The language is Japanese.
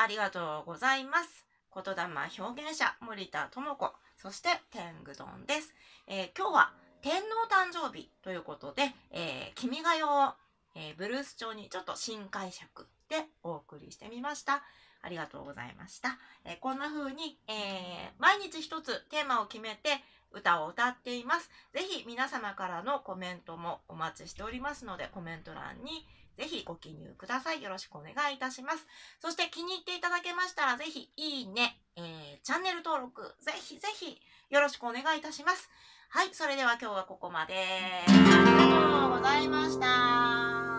ありがとうございます。言霊表現者、森田智子、そして天狗丼です。今日は天皇誕生日ということで、君が代を、ブルース調にちょっと新解釈でお送りしてみました。ありがとうございました。こんな風に、毎日一つテーマを決めて歌を歌っています。ぜひ皆様からのコメントもお待ちしておりますので、コメント欄にぜひご記入ください。よろしくお願いいたします。そして気に入っていただけましたら、ぜひいいね、チャンネル登録、ぜひぜひよろしくお願いいたします。はい、それでは今日はここまで。ありがとうございました。